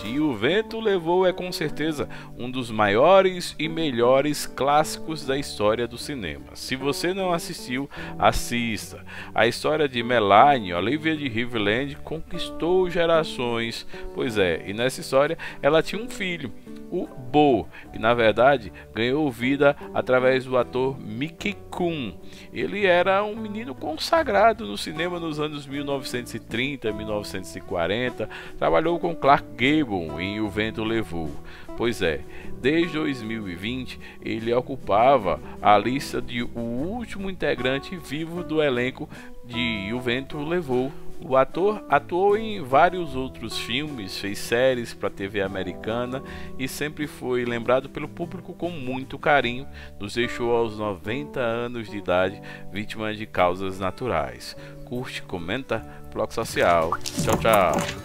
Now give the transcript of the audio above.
E O Vento Levou é com certeza um dos maiores e melhores clássicos da história do cinema. Se você não assistiu, assista. A história de Melanie, Olivia de Havilland, conquistou gerações. Pois é, e nessa história ela tinha um filho, o Bo, que na verdade ganhou vida através do ator Mickey Coon. Ele era um menino consagrado no cinema nos anos 1930 e 1940, trabalhou com Clark Gable em O Vento Levou. Pois é, desde 2020 ele ocupava a lista de o último integrante vivo do elenco de O Vento Levou. O ator atuou em vários outros filmes, fez séries para a TV americana e sempre foi lembrado pelo público com muito carinho. Nos deixou aos 90 anos de idade, vítima de causas naturais. Curte, comenta, Bloco Social. Tchau, tchau.